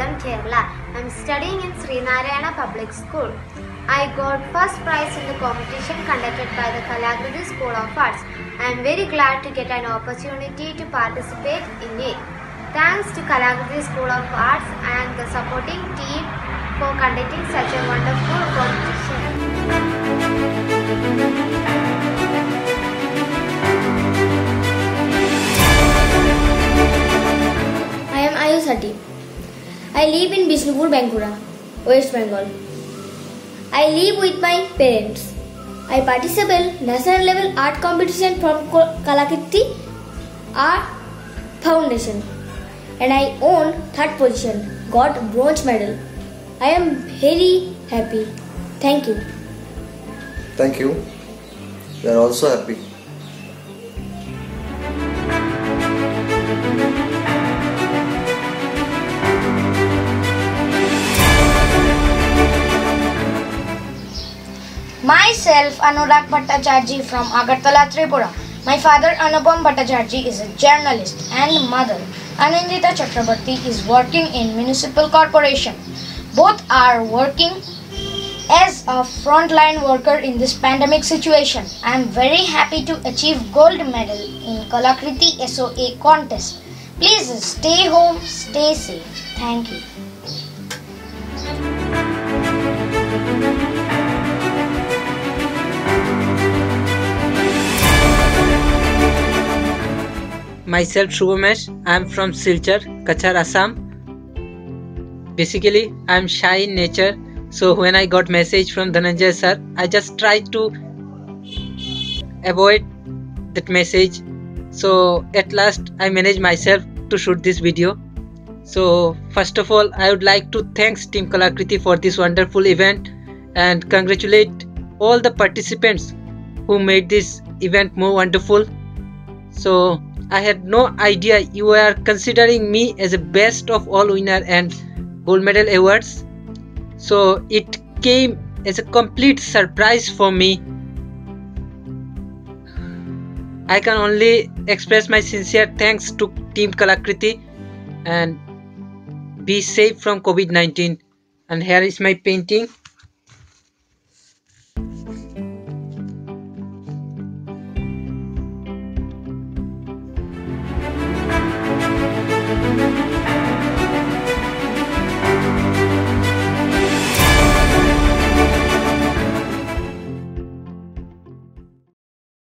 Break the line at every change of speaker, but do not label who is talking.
Kollam, Kerala. I am studying in Srinarayana Public School. I got first prize in the competition conducted by the Kalakriti School of Arts. I am very glad to get an opportunity to participate in it. Thanks to Kalakriti School of Arts and the supporting team for conducting such a wonderful competition.
I am Ayusati. I live in Bishnupur, Bankura, West Bengal. I live with my parents. I participate national level art competition from Kalakriti Art Foundation, and I won third position, got bronze medal. I am very happy. Thank you.
Thank you. We are also happy.
Myself, Anurag Bhattacharjee from Agartala, Tripura. My father, Anupam Bhattacharjee, is a journalist, and mother, Anindita Chakrabarti, is working in municipal corporation. Both are working as a frontline worker in this pandemic situation. I am very happy to achieve gold medal in Kalakriti SOA contest. Please stay home, stay safe. Thank you.
Myself Shubhamesh, I am from Silchar, Kachar, Assam. Basically, I am shy in nature, so when I got message from Dhananjay sir, I just tried to avoid that message. So at last, I managed myself to shoot this video. So first of all, I would like to thank Team Kalakriti for this wonderful event and congratulate all the participants who made this event more wonderful. So I had no idea you were considering me as a best of all winner and gold medal awards. So it came as a complete surprise for me. I can only express my sincere thanks to Team Kalakriti and be safe from COVID-19. And here is my painting.